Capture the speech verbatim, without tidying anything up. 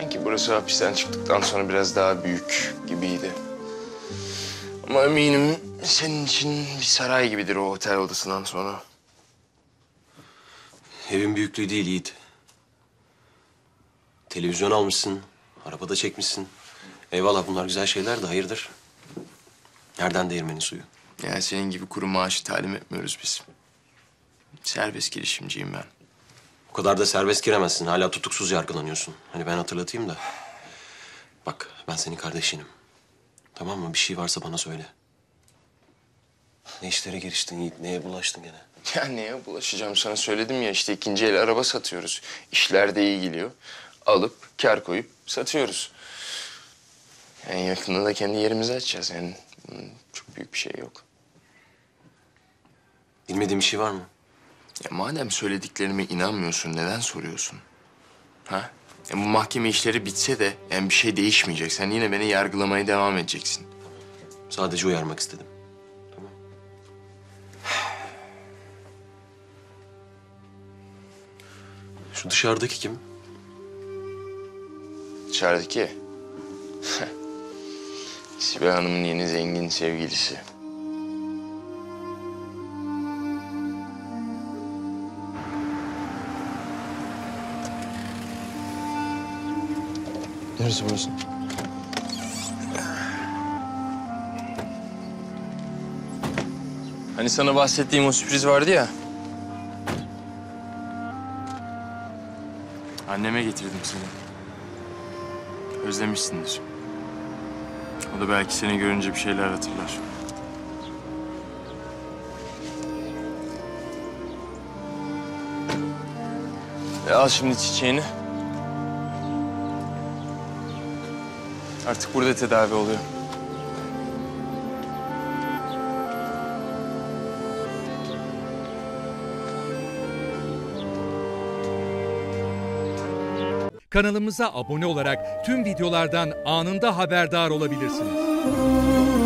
Sanki burası hapisten çıktıktan sonra biraz daha büyük gibiydi. Ama eminim senin için bir saray gibidir o otel odasından sonra. Evin büyüklüğü değil Yiğit. Televizyon almışsın, arabada çekmişsin. Eyvallah bunlar güzel şeyler de hayırdır? Nereden değirmenin suyu? Yani senin gibi kuru maaşı talim etmiyoruz biz. Serbest girişimciyim ben. O kadar da serbest giremezsin. Hala tutuksuz yargılanıyorsun. Hani ben hatırlatayım da. Bak ben senin kardeşinim. Tamam mı? Bir şey varsa bana söyle. Ne işlere giriştin Yiğit? Neye bulaştın gene? Ya neye bulaşacağım sana söyledim ya işte ikinci el araba satıyoruz. İşler de iyi gidiyor. Alıp kar koyup satıyoruz. Yani yakında da kendi yerimizi açacağız yani. Çok büyük bir şey yok. Bilmediğim bir şey var mı? Ya madem söylediklerime inanmıyorsun neden soruyorsun? Ha? Ya bu mahkeme işleri bitse de yani bir şey değişmeyecek. Sen yine beni yargılamaya devam edeceksin. Sadece uyarmak istedim. Tamam. Şu dışarıdaki kim? Dışarıdaki. Sibel Hanım'ın yeni zengin sevgilisi. Neresi burası? Hani sana bahsettiğim o sürpriz vardı ya. Anneme getirdim seni. Özlemişsindir. O da belki seni görünce bir şeyler hatırlar. E al şimdi çiçeğini. Artık burada tedavi oluyor. Kanalımıza abone olarak tüm videolardan anında haberdar olabilirsiniz.